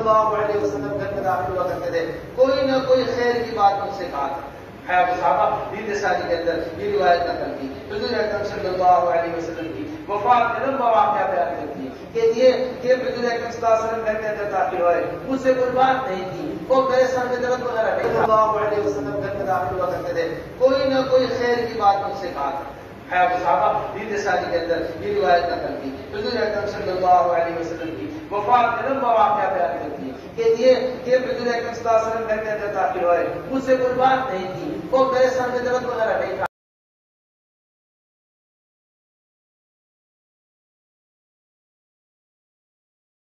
सल्लल्लाहु अलैहि वसल्लम घर में दाखिल हुआ करते थे, कोई ना कोई खैर की बात मुझसे कहा था। नींद सारी के अंदर ये रिवायत नकल की हुजूर अकरम सल्लल्लाहु अलैहि वसल्लम की वफात का लंबा वाक़या बयान करती है कि ये कि हुजूर अकरम सल्लल्लाहु अलैहि वसल्लम घर के अंदर दाखिल हुए, मुझसे कोई बात नहीं थी, वो मेरे सर में दर्द वगैरह नहीं था। सल्लल्लाहु अलैहि वसल्लम घर में दाखिल हुआ करते थे, कोई ना कोई खैर की बात मुझसे कहा था। नींद सारी के अंदर ये रिवायत नकल की हुजूर अकरम सल्लल्लाहु अलैहि वसल्लम की वफात का लंबा वाक़या बयान करती है कि ये कि हुजूर अकरम सल्लल्लाहु अलैहि वसल्लम घर के अंदर दाखिल हुए, मुझसे कोई बात नहीं थी, वो मेरे सर में दर्द वगैरह नहीं था।